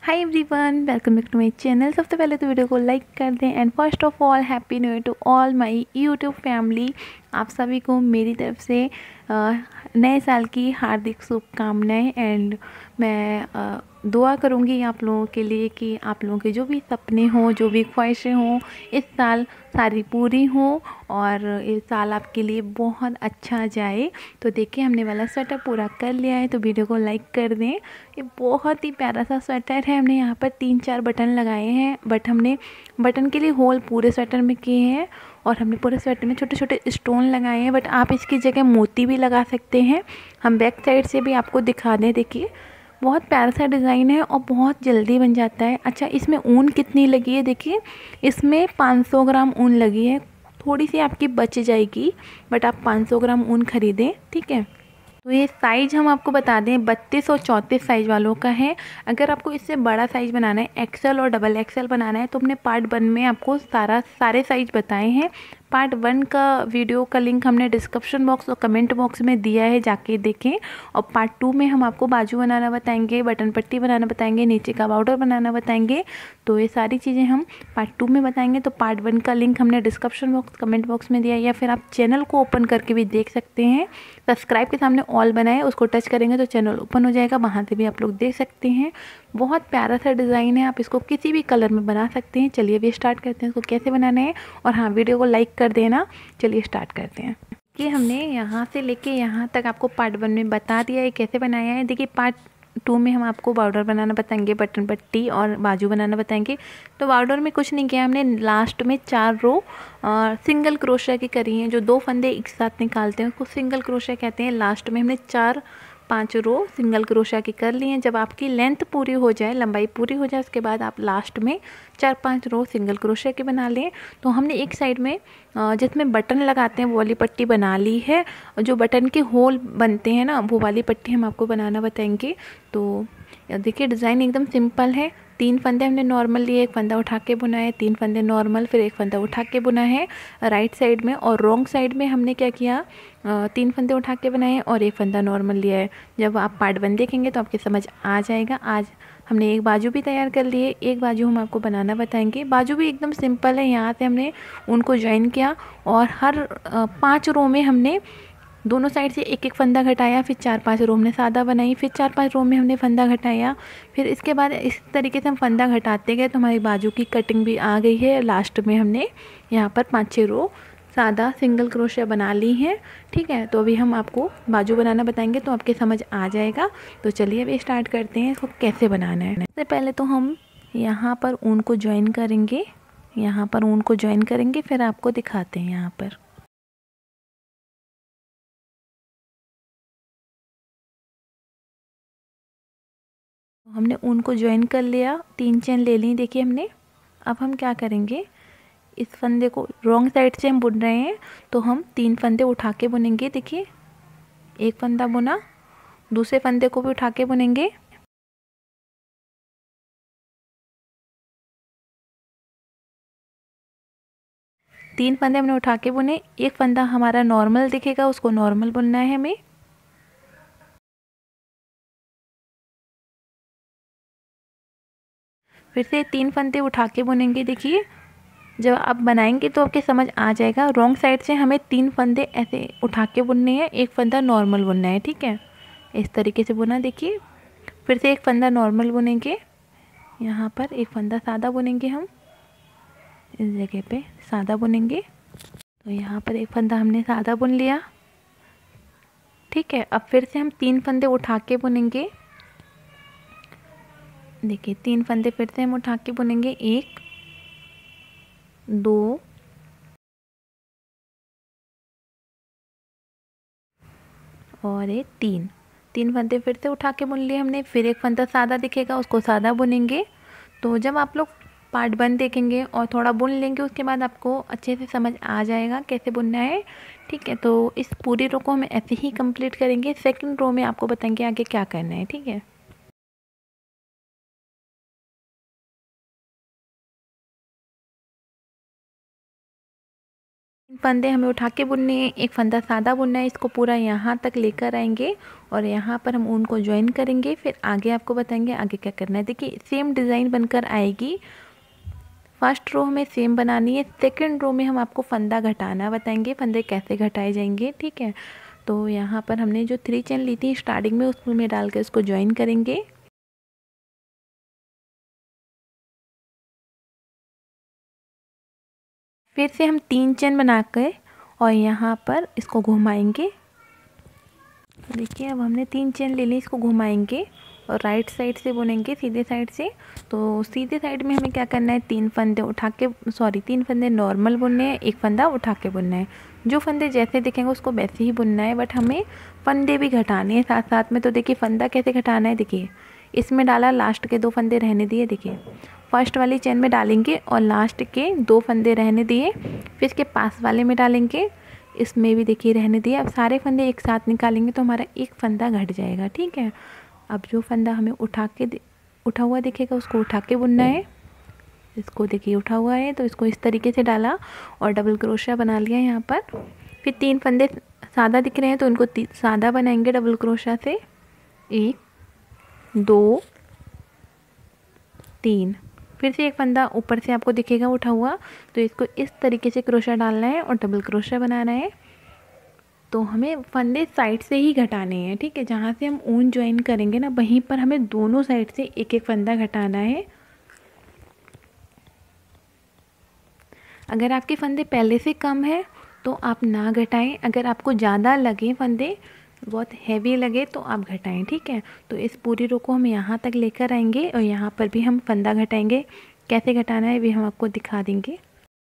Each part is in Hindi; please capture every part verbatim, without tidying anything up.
Hi everyone, welcome back to my channel. सबसे पहले तो वीडियो को लाइक कर दें and first of all happy new year to all my YouTube family. आप सभी को मेरी तरफ से अ, नए साल की हार्दिक शुभकामनाएं एंड मैं अ, दुआ करूंगी आप लोगों के लिए कि आप लोगों के जो भी सपने हों, जो भी ख्वाहिशें हों, इस साल सारी पूरी हों और इस साल आपके लिए बहुत अच्छा जाए। तो देखिए, हमने वाला स्वेटर पूरा कर लिया है, तो वीडियो को लाइक कर दें। ये बहुत ही प्यारा सा स्वेटर है। हमने यहाँ पर तीन चार बटन लगाए हैं, बट हमने बटन के लिए होल पूरे स्वेटर में किए हैं और हमने पूरे स्वेटर में छोटे छोटे स्टोन लगाए हैं। बट आप इसकी जगह मोती भी लगा सकते हैं। हम बैक साइड से भी आपको दिखा दें। देखिए, बहुत प्यारा सा डिज़ाइन है और बहुत जल्दी बन जाता है। अच्छा, इसमें ऊन कितनी लगी है? देखिए, इसमें पाँच सौ ग्राम ऊन लगी है। थोड़ी सी आपकी बच जाएगी, बट आप पाँच सौ ग्राम ऊन खरीदें, ठीक है। तो ये साइज़ हम आपको बता दें, बत्तीस और चौंतीस साइज़ वालों का है। अगर आपको इससे बड़ा साइज़ बनाना है, एक्सेल और डबल एक्सेल बनाना है, तो हमने पार्ट वन में आपको सारा सारे साइज़ बताए हैं। पार्ट वन का वीडियो का लिंक हमने डिस्क्रिप्शन बॉक्स और कमेंट बॉक्स में दिया है, जाके देखें। और पार्ट टू में हम आपको बाजू बनाना बताएंगे, बटन पट्टी बनाना बताएंगे, नीचे का बॉर्डर बनाना बताएंगे। तो ये सारी चीज़ें हम पार्ट टू में बताएंगे। तो पार्ट वन का लिंक हमने डिस्क्रिप्शन बॉक्स कमेंट बॉक्स में दिया है, या फिर आप चैनल को ओपन करके भी देख सकते हैं। सब्सक्राइब के सामने ऑल बनाए, उसको टच करेंगे तो चैनल ओपन हो जाएगा, वहाँ से भी आप लोग देख सकते हैं। बहुत प्यारा सा डिज़ाइन है, आप इसको किसी भी कलर में बना सकते हैं। चलिए अभी स्टार्ट करते हैं इसको कैसे बनाना है। और हाँ, वीडियो को लाइक कर देना। चलिए स्टार्ट करते हैं। कि हमने यहाँ से लेके यहाँ तक आपको पार्ट वन में बता दिया है कैसे बनाया है। देखिए, पार्ट टू में हम आपको बॉर्डर बनाना बताएंगे, बटन पट्टी और बाजू बनाना बताएंगे। तो बॉर्डर में कुछ नहीं किया हमने, लास्ट में चार रो सिंगल क्रोशिया की करी हैं। जो दो फंदे एक साथ निकालते हैं उसको सिंगल क्रोशिया कहते हैं। लास्ट में हमने चार पांच रो सिंगल क्रोशिया की कर ली हैं। जब आपकी लेंथ पूरी हो जाए, लंबाई पूरी हो जाए, उसके बाद आप लास्ट में चार पांच रो सिंगल क्रोशिया की बना लें। तो हमने एक साइड में जिसमें बटन लगाते हैं वो वाली पट्टी बना ली है। जो बटन के होल बनते हैं ना, वो वाली पट्टी हम आपको बनाना बताएंगे। तो देखिए, डिज़ाइन एकदम सिंपल है। तीन फंदे हमने नॉर्मल लिए, एक फंदा उठा के बुना है, तीन फंदे नॉर्मल, फिर एक फंदा उठा के बुना है राइट साइड में। और रॉन्ग साइड में हमने क्या किया, तीन फंदे उठा के बनाए हैं और एक फंदा नॉर्मल लिया है। जब आप पार्ट वन देखेंगे तो आपके समझ आ जाएगा। आज हमने एक बाजू भी तैयार कर लिए, एक बाजू हम आपको बनाना बताएंगे। बाजू भी एकदम सिंपल है। यहाँ से हमने उनको ज्वाइन किया और हर पाँच रो में हमने दोनों साइड से एक एक फंदा घटाया, फिर चार पांच रो हमने सादा बनाई, फिर चार पांच रो में हमने फंदा घटाया। फिर इसके बाद इस तरीके से हम फंदा घटाते गए तो हमारी बाजू की कटिंग भी आ गई है। लास्ट में हमने यहाँ पर पाँच छः रो सादा सिंगल क्रोशिया बना ली हैं, ठीक है। तो अभी हम आपको बाजू बनाना बताएंगे तो आपके समझ आ जाएगा। तो चलिए अभी स्टार्ट करते हैं इसको कैसे बनाना है। सबसे पहले तो हम यहाँ पर ऊन को ज्वाइन करेंगे, यहाँ पर ऊन को ज्वाइन करेंगे, फिर आपको दिखाते हैं। यहाँ पर हमने ऊन को ज्वाइन कर लिया, तीन चेन ले ली देखिए हमने। अब हम क्या करेंगे, इस फंदे को रॉन्ग साइड से हम बुन रहे हैं, तो हम तीन फंदे उठा के बुनेंगे। देखिए, एक फंदा बुना, दूसरे फंदे को भी उठा के बुनेंगे। तीन फंदे हमने उठा के बुने, एक फंदा हमारा नॉर्मल दिखेगा, उसको नॉर्मल बुनना है हमें। फिर से तीन फंदे उठा के बुनेंगे। देखिए, जब आप बनाएंगे तो आपके समझ आ जाएगा। रॉन्ग साइड से हमें तीन फंदे ऐसे उठा के बुनने हैं, एक फंदा नॉर्मल बुनना है, ठीक है। इस तरीके से बुना। देखिए, फिर से एक फंदा नॉर्मल बुनेंगे, यहाँ पर एक फंदा सादा बुनेंगे, हम इस जगह पे सादा बुनेंगे। तो यहाँ पर एक फंदा हमने सादा बुन लिया, ठीक है। अब फिर से हम तीन फंदे उठा के बुनेंगे। देखिए, तीन फंदे फिर से हम उठा के बुनेंगे, एक दो और एक तीन। तीन फंदे फिर से उठा के बुन लिए हमने। फिर एक फंदा सादा दिखेगा, उसको सादा बुनेंगे। तो जब आप लोग पार्ट वन देखेंगे और थोड़ा बुन लेंगे, उसके बाद आपको अच्छे से समझ आ जाएगा कैसे बुनना है, ठीक है। तो इस पूरी रो को हम ऐसे ही कंप्लीट करेंगे। सेकंड रो में आपको बताएंगे आगे क्या करना है, ठीक है। फंदे हमें उठा के बुनने हैं, एक फंदा सादा बुनना है। इसको पूरा यहाँ तक लेकर आएंगे और यहाँ पर हम ऊन को ज्वाइन करेंगे। फिर आगे आपको बताएंगे आगे क्या करना है। देखिए सेम डिज़ाइन बनकर आएगी। फर्स्ट रो हमें सेम बनानी है, सेकंड रो में हम आपको फंदा घटाना बताएंगे, फंदे कैसे घटाए जाएंगे, ठीक है। तो यहाँ पर हमने जो थ्री चेन ली थी स्टार्टिंग में उसमें डाल के उसको ज्वाइन करेंगे। फिर से हम तीन चेन बना कर और यहाँ पर इसको घुमाएंगे। देखिए अब हमने तीन चेन ले ली, इसको घुमाएंगे और राइट साइड से बुनेंगे सीधे साइड से। तो सीधे साइड में हमें क्या करना है, तीन फंदे उठा के सॉरी तीन फंदे नॉर्मल बुनने हैं, एक फंदा उठा के बुनना है। जो फंदे जैसे दिखेंगे उसको वैसे ही बुनना है, बट हमें फंदे भी घटाने हैं साथ साथ में। तो देखिए फंदा कैसे घटाना है, देखिए इसमें डाला, लास्ट के दो फंदे रहने दिए। देखिए फर्स्ट वाली चेन में डालेंगे और लास्ट के दो फंदे रहने दिए, फिर इसके पास वाले में डालेंगे, इसमें भी देखिए रहने दिए। अब सारे फंदे एक साथ निकालेंगे तो हमारा एक फंदा घट जाएगा, ठीक है। अब जो फंदा हमें उठा के उठा हुआ दिखेगा उसको उठा के बुनना है। इसको देखिए उठा हुआ है तो इसको इस तरीके से डाला और डबल क्रोशिया बना लिया यहाँ पर। फिर तीन फंदे सादा दिख रहे हैं तो उनको सादा बनाएंगे डबल क्रोशिया से, एक दो तीन। फिर से एक फंदा ऊपर से आपको दिखेगा उठा हुआ, तो इसको इस तरीके से क्रोशिया डालना है और डबल क्रोशिया बनाना है। तो हमें फंदे साइड से ही घटाने हैं, ठीक है। जहाँ से हम ऊन ज्वाइन करेंगे ना वहीं पर हमें दोनों साइड से एक एक फंदा घटाना है। अगर आपके फंदे पहले से कम है तो आप ना घटाएं, अगर आपको ज़्यादा लगे फंदे बहुत हैवी लगे तो आप घटाएं, ठीक है। तो इस पूरी रो को हम यहाँ तक लेकर आएंगे और यहाँ पर भी हम फंदा घटाएंगे। कैसे घटाना है भी हम आपको दिखा देंगे।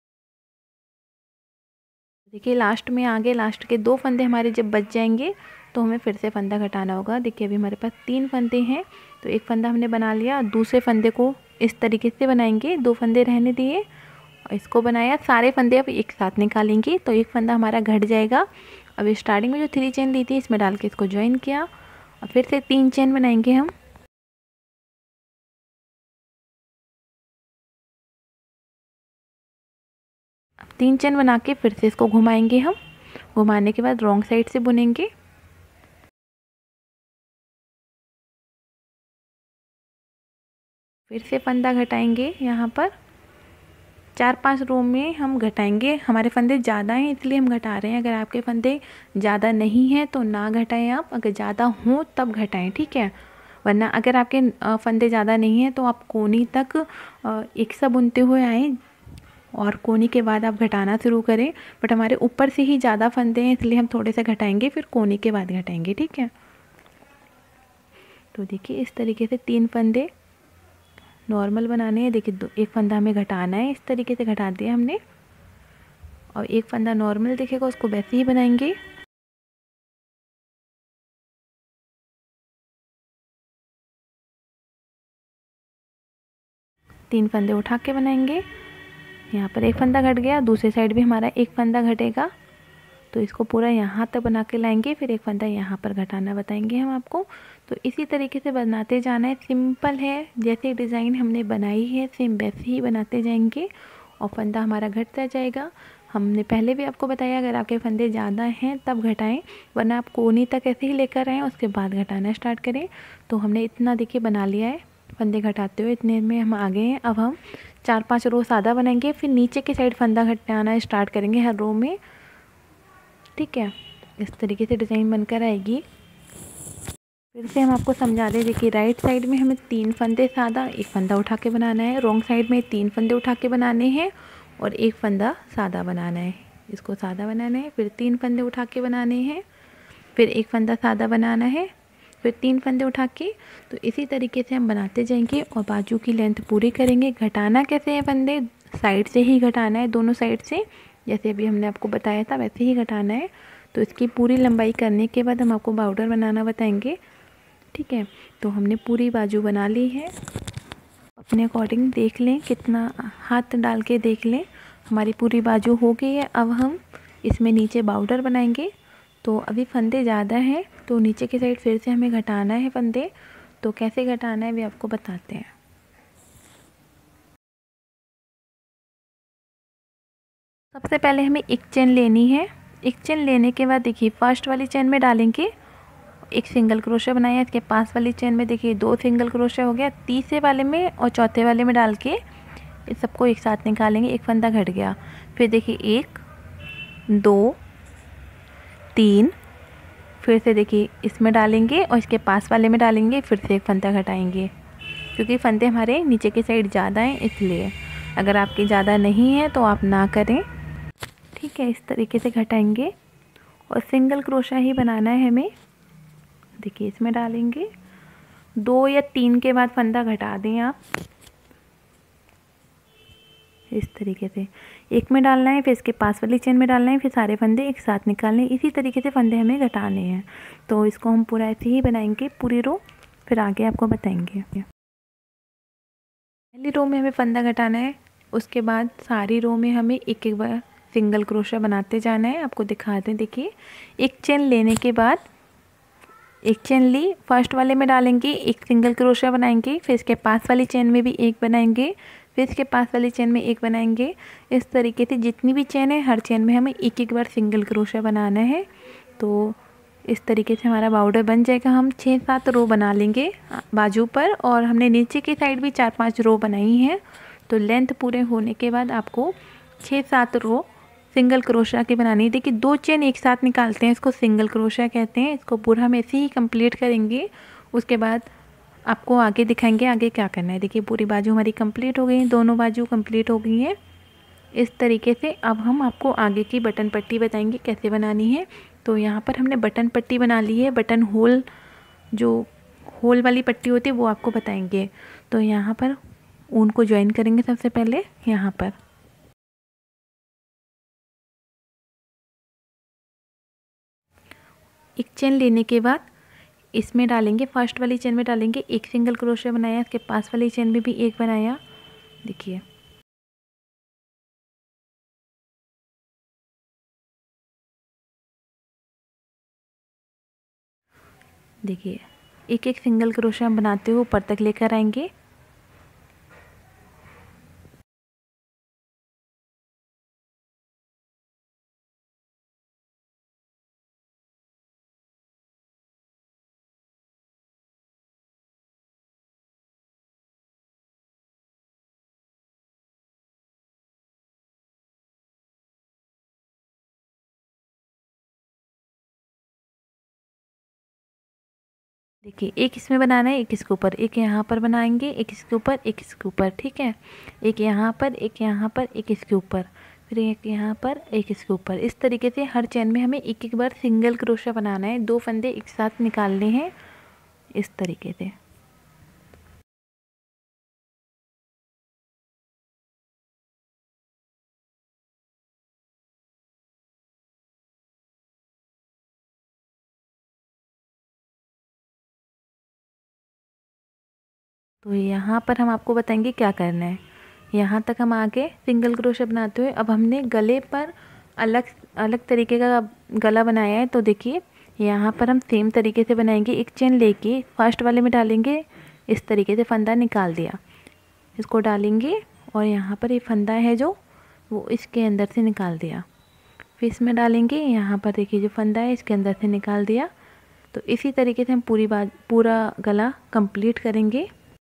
देखिए लास्ट में आगे लास्ट के दो फंदे हमारे जब बच जाएंगे तो हमें फिर से फंदा घटाना होगा। देखिए अभी हमारे पास तीन फंदे हैं तो एक फंदा हमने बना लिया, दूसरे फंदे को इस तरीके से बनाएंगे, दो फंदे रहने दिए और इसको बनाया। सारे फंदे अब एक साथ निकालेंगे तो एक फंदा हमारा घट जाएगा। अब स्टार्टिंग में जो थ्री चेन ली थी इसमें डाल के इसको ज्वाइन किया और फिर से तीन चेन बनाएंगे हम। तीन चेन बना के फिर से इसको घुमाएंगे हम, घुमाने के बाद रॉन्ग साइड से बुनेंगे। फिर से फंदा घटाएंगे, यहाँ पर चार पांच रो में हम घटाएंगे। हमारे फंदे ज़्यादा हैं इसलिए हम घटा रहे हैं, अगर आपके फंदे ज़्यादा नहीं हैं तो ना घटाएं आप, अगर ज़्यादा हों तब घटाएं, ठीक है। वरना अगर आपके फंदे ज़्यादा नहीं हैं तो आप कोनी तक एक सा बुनते हुए आएँ और कोनी के बाद आप घटाना शुरू करें। बट हमारे ऊपर से ही ज़्यादा फंदे हैं इसलिए हम थोड़े से घटाएंगे, फिर कोनी के बाद घटाएंगे, ठीक है। तो देखिए इस तरीके से तीन फंदे नॉर्मल बनाने हैं। देखिए दो एक फंदा हमें घटाना है, इस तरीके से घटा दिया हमने और एक फंदा नॉर्मल दिखेगा उसको वैसे ही बनाएंगे। तीन फंदे उठा के बनाएंगे। यहाँ पर एक फंदा घट गया, दूसरे साइड भी हमारा एक फंदा घटेगा तो इसको पूरा यहाँ तक बना के लाएंगे, फिर एक फंदा यहाँ पर घटाना बताएंगे हम आपको। तो इसी तरीके से बनाते जाना है, सिंपल है, जैसे डिज़ाइन हमने बनाई है सेम वैसे ही बनाते जाएंगे और फंदा हमारा घटता जाएगा। हमने पहले भी आपको बताया अगर आपके फंदे ज़्यादा हैं तब घटाएं, वरना आप कोनी तक ऐसे ही लेकर आएँ उसके बाद घटाना स्टार्ट करें। तो हमने इतना देखिए बना लिया है, फंदे घटाते हुए इतने में हम आ गए हैं। अब हम चार पाँच रो सादा बनाएंगे, फिर नीचे की साइड फंदा घटाना स्टार्ट करेंगे हर रो में, ठीक है। इस तरीके से डिज़ाइन बनकर आएगी। फिर से हम आपको समझा दें, देखिए राइट साइड में हमें तीन फंदे सादा एक फंदा उठा के बनाना है, रॉन्ग साइड में तीन फंदे उठा के बनाने हैं और एक फंदा सादा बनाना है। इसको सादा बनाना है, फिर तीन फंदे उठा के बनाने हैं, फिर एक फंदा सादा बनाना है, फिर तीन फंदे उठा के। तो इसी तरीके से हम बनाते जाएंगे और बाजू की लेंथ पूरी करेंगे। घटाना कैसे है, फंदे साइड से ही घटाना है, दोनों साइड से, जैसे अभी हमने आपको बताया था वैसे ही घटाना है। तो इसकी पूरी लंबाई करने के बाद हम आपको बॉर्डर बनाना बताएंगे, ठीक है। तो हमने पूरी बाजू बना ली है, अपने अकॉर्डिंग देख लें, कितना हाथ डाल के देख लें। हमारी पूरी बाजू हो गई है। अब हम इसमें नीचे बॉर्डर बनाएंगे। तो अभी फंदे ज़्यादा हैं तो नीचे की साइड फिर से हमें घटाना है फंदे। तो कैसे घटाना है वे आपको बताते हैं। सबसे पहले हमें एक चेन लेनी है। एक चेन लेने के बाद देखिए फर्स्ट वाली चेन में डालेंगे एक सिंगल क्रोशा बनाया, इसके पास वाली चेन में देखिए दो सिंगल क्रोशा हो गया, तीसरे वाले में और चौथे वाले में डाल के इस सबको एक साथ निकालेंगे, एक फंदा घट गया। फिर देखिए एक, दो, तीन, फिर से देखिए इसमें डालेंगे और इसके पास वाले में डालेंगे, फिर से एक फंदा घटाएंगे, क्योंकि फंदे हमारे नीचे की साइड ज़्यादा हैं इसलिए। अगर आपकी ज़्यादा नहीं है तो आप ना करें, ठीक है। इस तरीके से घटाएंगे और सिंगल क्रोशा ही बनाना है हमें। देखिए इसमें डालेंगे, दो या तीन के बाद फंदा घटा दें आप, इस तरीके से। एक में डालना है, फिर इसके पास वाली चेन में डालना है, फिर सारे फंदे एक साथ निकालने, इसी तरीके से फंदे हमें घटाने हैं। तो इसको हम पूरा ऐसे ही बनाएंगे पूरी रो, फिर आगे आपको बताएंगे। पहली रो में हमें फंदा घटाना है, उसके बाद सारी रो में हमें एक एक बार सिंगल क्रोशा बनाते जाना है। आपको दिखाते हैं, देखिए एक चेन लेने के बाद एक चेन ली, फर्स्ट वाले में डालेंगे, एक सिंगल क्रोशा बनाएंगे, फिर इसके पास वाली चेन में भी एक बनाएंगे, फिर इसके पास वाली चेन में एक बनाएंगे। इस तरीके से जितनी भी चेन है हर चेन में हमें एक एक बार सिंगल क्रोशा बनाना है। तो इस तरीके से हमारा बॉर्डर बन जाएगा। हम छः सात रो बना लेंगे बाजू पर, और हमने नीचे की साइड भी चार पांच रो बनाई हैं। तो लेंथ पूरे होने के बाद आपको छः सात रो सिंगल क्रोशा की बनानी है। देखिए दो चेन एक साथ निकालते हैं, इसको सिंगल क्रोशा कहते हैं। इसको पूरा हम ऐसे ही कंप्लीट करेंगे, उसके बाद आपको आगे दिखाएंगे आगे क्या करना है। देखिए पूरी बाजू हमारी कंप्लीट हो गई, दोनों बाजू कंप्लीट हो गई हैं। इस तरीके से अब हम आपको आगे की बटन पट्टी बताएंगे कैसे बनानी है। तो यहाँ पर हमने बटन पट्टी बना ली है, बटन होल जो होल वाली पट्टी होती है वो आपको बताएंगे। तो यहाँ पर ऊन को ज्वाइन करेंगे सबसे पहले। यहाँ पर एक चेन लेने के बाद इसमें डालेंगे, फर्स्ट वाली चेन में डालेंगे एक सिंगल क्रोशा बनाया, इसके पास वाली चेन में भी एक बनाया। देखिए देखिए एक एक सिंगल क्रोशा बनाते हुए ऊपर तक लेकर आएंगे। देखिए एक इसमें बनाना है, एक इसके ऊपर, एक यहाँ पर बनाएंगे, एक इसके ऊपर, एक इसके ऊपर, ठीक है। एक यहाँ पर, एक यहाँ पर, एक इसके ऊपर, फिर एक यहाँ पर, एक इसके ऊपर। इस तरीके से हर चेन में हमें एक एक बार सिंगल क्रोशा बनाना है, दो फंदे एक साथ निकालने हैं, इस तरीके से। तो यहाँ पर हम आपको बताएंगे क्या करना है। यहाँ तक हम आगे सिंगल क्रोशा बनाते हुए अब हमने गले पर अलग अलग तरीके का गला बनाया है। तो देखिए यहाँ पर हम सेम तरीके से बनाएंगे। एक चेन लेके फर्स्ट वाले में डालेंगे, इस तरीके से फंदा निकाल दिया, इसको डालेंगे और यहाँ पर ये फंदा है जो वो इसके अंदर से निकाल दिया, फिर इसमें डालेंगे, यहाँ पर देखिए जो फंदा है इसके अंदर से निकाल दिया। तो इसी तरीके से हम पूरी बात पूरा गला कंप्लीट करेंगे।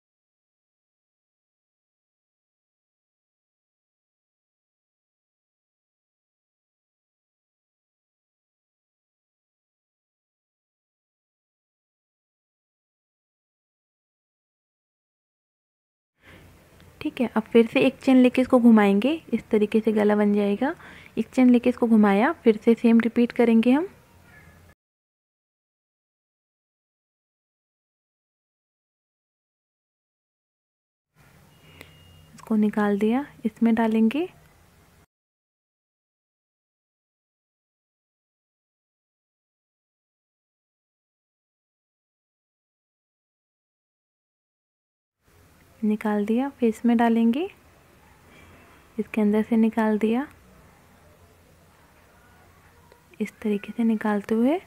ठीक है, अब फिर से एक चेन लेके इसको घुमाएंगे, इस तरीके से गला बन जाएगा। एक चेन लेके इसको घुमाया, फिर से सेम रिपीट करेंगे हम। इसको निकाल दिया, इसमें डालेंगे, निकाल दिया, फिर इसमें डालेंगे, इसके अंदर से निकाल दिया, इस तरीके से निकालते हुए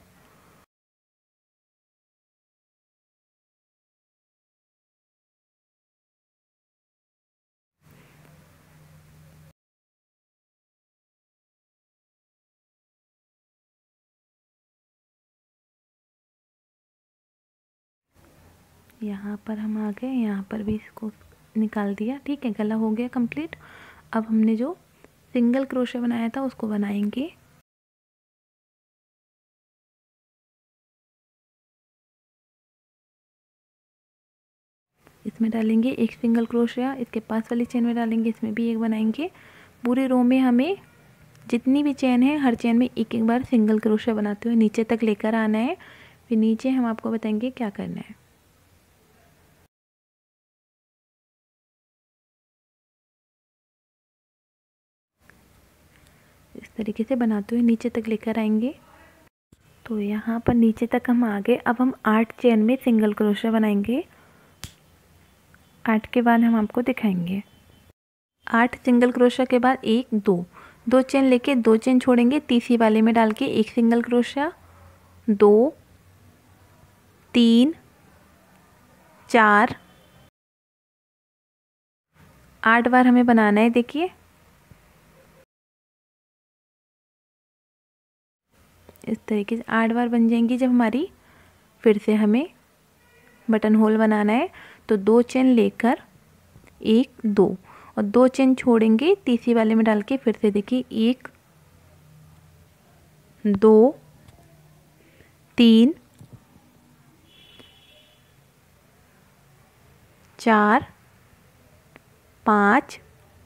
यहाँ पर हम आ गए, यहाँ पर भी इसको निकाल दिया। ठीक है, गला हो गया कंप्लीट। अब हमने जो सिंगल क्रोशे बनाया था उसको बनाएंगे। इसमें डालेंगे एक सिंगल क्रोशिया, इसके पास वाली चेन में डालेंगे, इसमें भी एक बनाएंगे। पूरे रो में हमें जितनी भी चेन है हर चेन में एक एक बार सिंगल क्रोशिया बनाते हुए नीचे तक लेकर आना है। फिर नीचे हम आपको बताएंगे क्या करना है। इस तरीके से बनाते हुए नीचे तक लेकर आएंगे। तो यहाँ पर नीचे तक हम आ गए। अब हम आठ चेन में सिंगल क्रोशिया बनाएंगे। आठ के बाद हम आपको दिखाएंगे। आठ सिंगल क्रोशिया के बाद एक दो दो चेन लेके दो चेन छोड़ेंगे, तीसरी वाले में डाल के एक सिंगल क्रोशिया, दो, तीन, चार, आठ बार हमें बनाना है। देखिए इस तरीके से आठ बार बन जाएंगी जब हमारी। फिर से हमें बटन होल बनाना है, तो दो चेन लेकर एक, दो और दो चेन छोड़ेंगे, तीसरी वाले में डाल के फिर से देखिए एक, दो, तीन, चार, पाँच,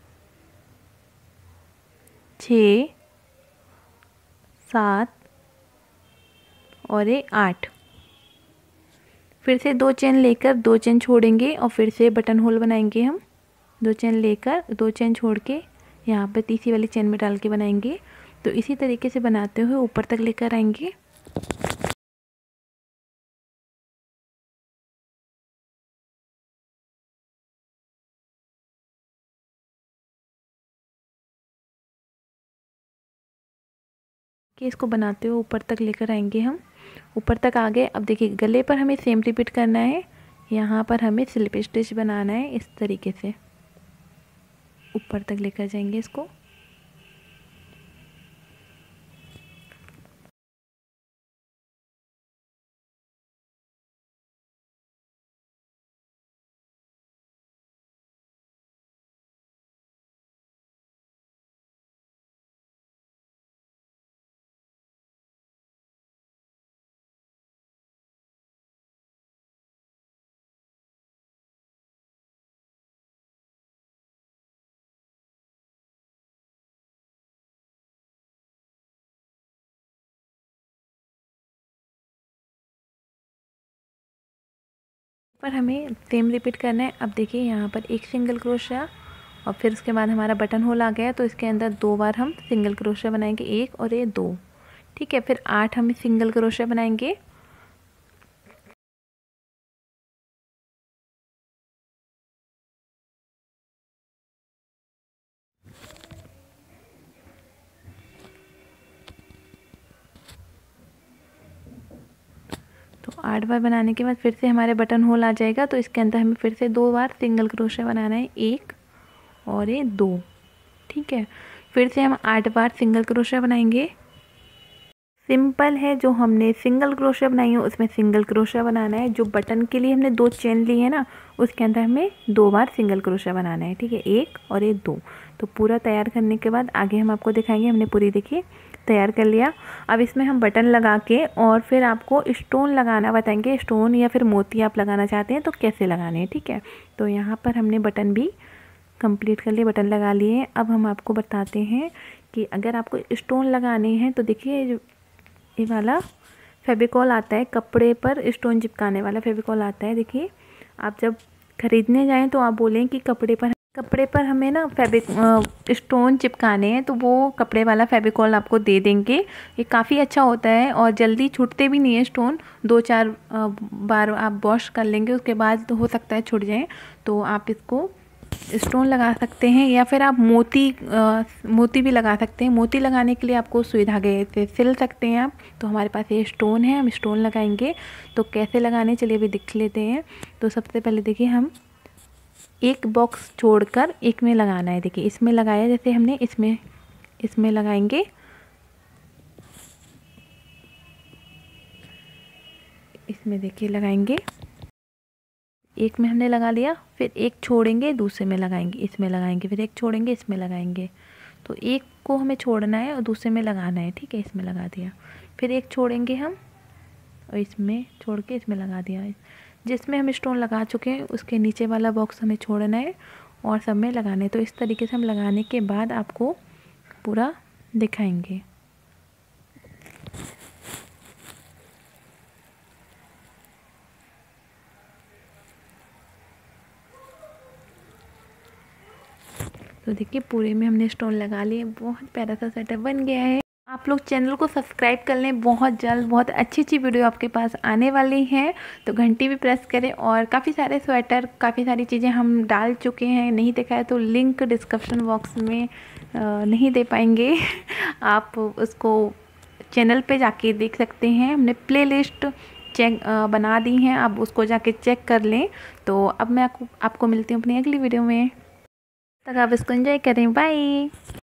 छ, सात और ये आठ। फिर से दो चेन लेकर दो चेन छोड़ेंगे और फिर से बटन होल बनाएंगे हम। दो चेन लेकर दो चेन छोड़ के यहाँ पर तीसरी वाली चेन में डाल के बनाएंगे। तो इसी तरीके से बनाते हुए ऊपर तक लेकर आएंगे। कि इसको बनाते हुए ऊपर तक लेकर आएंगे हम। ऊपर तक आ गए। अब देखिए गले पर हमें सेम रिपीट करना है। यहाँ पर हमें स्लिप स्टिच बनाना है। इस तरीके से ऊपर तक लेकर जाएंगे इसको। पर हमें सेम रिपीट करना है। अब देखिए यहाँ पर एक सिंगल क्रोशिया और फिर उसके बाद हमारा बटन होल आ गया, तो इसके अंदर दो बार हम सिंगल क्रोशिया बनाएंगे, एक और ये दो। ठीक है, फिर आठ हम सिंगल क्रोशिया बनाएंगे। तो आठ बार बनाने के बाद फिर से हमारे बटन होल आ जाएगा, तो इसके अंदर हमें फिर से दो बार सिंगल क्रोशिया बनाना है, एक और ये दो। ठीक है, फिर से हम आठ बार सिंगल क्रोशिया बनाएंगे। सिंपल है, जो हमने सिंगल क्रोशिया बनाई है उसमें सिंगल क्रोशिया बनाना है। जो बटन के लिए हमने दो चेन ली है ना, उसके अंदर हमें दो बार सिंगल क्रोशिया बनाना है। ठीक है, एक और ये दो। तो पूरा तैयार करने के बाद आगे हम आपको दिखाएंगे। हमने पूरी देखिए तैयार कर लिया। अब इसमें हम बटन लगा के और फिर आपको स्टोन लगाना बताएंगे। स्टोन या फिर मोती आप लगाना चाहते हैं तो कैसे लगाने हैं। ठीक है, तो यहाँ पर हमने बटन भी कंप्लीट कर लिए, बटन लगा लिए। अब हम आपको बताते हैं कि अगर आपको स्टोन लगाने हैं तो देखिए ये वाला फेविकॉल आता है, कपड़े पर स्टोन चिपकाने वाला फेविकॉल आता है। देखिए आप जब खरीदने जाएं तो आप बोलें कि कपड़े पर कपड़े पर हमें ना फेविक स्टोन चिपकाने हैं, तो वो कपड़े वाला फेविकॉल आपको दे देंगे। ये काफ़ी अच्छा होता है और जल्दी छूटते भी नहीं है स्टोन। दो चार बार आप वॉश कर लेंगे उसके बाद तो हो सकता है छूट जाए। तो आप इसको स्टोन लगा सकते हैं या फिर आप मोती आ, मोती भी लगा सकते हैं। मोती लगाने के लिए आपको सुई धागे से सिल सकते हैं आप। तो हमारे पास ये स्टोन है, हम स्टोन लगाएंगे। तो कैसे लगाने चलिए अभी देख लेते हैं। तो सबसे पहले देखिए हम एक बॉक्स छोड़कर एक में लगाना है। देखिए इसमें लगाया, जैसे हमने इसमें इसमें लगाएंगे। इसमें देखिए लगाएंगे एक में हमने लगा लिया, फिर एक छोड़ेंगे दूसरे में लगाएंगे, इसमें लगाएंगे, फिर एक छोड़ेंगे इसमें लगाएंगे। तो एक को हमें छोड़ना है और दूसरे में लगाना है, ठीक है, इसमें लगा दिया। फिर एक छोड़ेंगे हम और इसमें छोड़ के इसमें लगा दिया। जिसमें हम स्टोन लगा चुके हैं उसके नीचे वाला बॉक्स हमें छोड़ना है और सब में लगाना है। तो इस तरीके से हम लगाने के बाद आपको पूरा दिखाएंगे। तो देखिए पूरे में हमने स्टोन लगा लिए, बहुत प्यारा सा सेटअप बन गया है। आप लोग चैनल को सब्सक्राइब कर लें, बहुत जल्द बहुत अच्छी अच्छी वीडियो आपके पास आने वाली हैं। तो घंटी भी प्रेस करें। और काफ़ी सारे स्वेटर, काफ़ी सारी चीज़ें हम डाल चुके हैं, नहीं देखा है तो लिंक डिस्क्रिप्शन बॉक्स में नहीं दे पाएंगे आप उसको चैनल पे जाके देख सकते हैं। हमने प्लेलिस्ट चेक बना दी हैं, आप उसको जाके चेक कर लें। तो अब मैं आपको आपको मिलती हूँ अपनी अगली वीडियो में, तब आप इसको एंजॉय करें। बाय।